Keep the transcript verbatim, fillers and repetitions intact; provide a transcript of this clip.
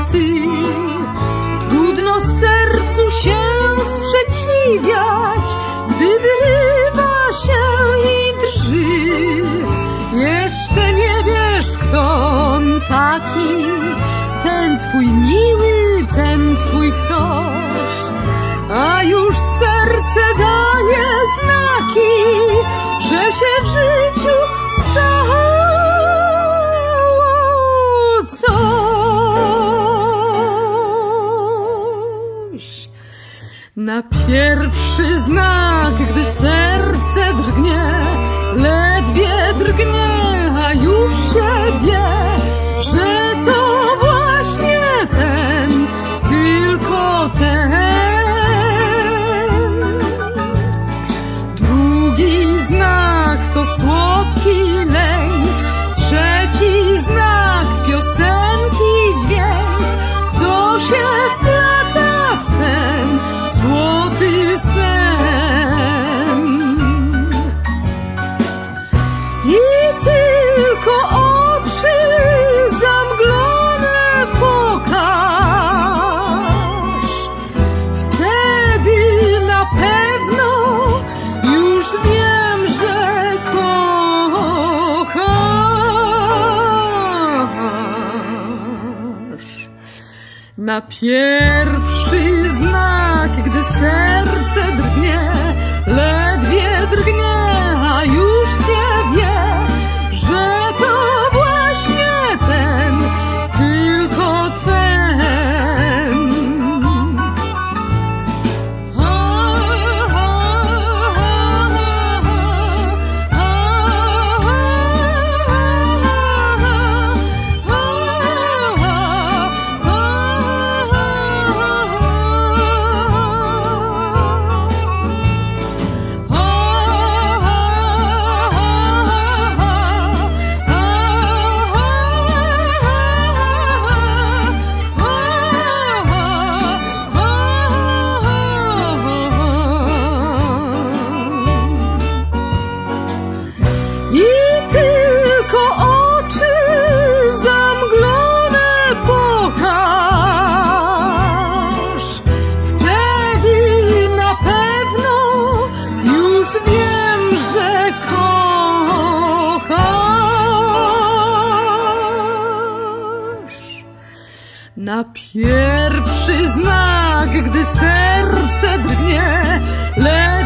ty. Trudno sercu się sprzeciwiać, gdy wyrywa się i drży. Jeszcze nie wiesz, kto on taki, ten twój miły, ten twój ktoś, a już serce daje znaki, że się w życiu stało coś. Na pierwszy znak, gdy serce drgnie, ledwie drgnie, a już się wie, że to właśnie ten, tylko ten. Drugi znak to słodki lęk, trzeci znak piosenki dźwięk, co się wplata w sen, złoty sen. I tylko oczy zamglone pokaż, wtedy na pewno już wiem, że kochasz. Na pierwszy znak, gdy serce drgnie, ledwie drgnie, a już się wie, że to właśnie ten, tylko ten. Na pierwszy znak, gdy serce drgnie,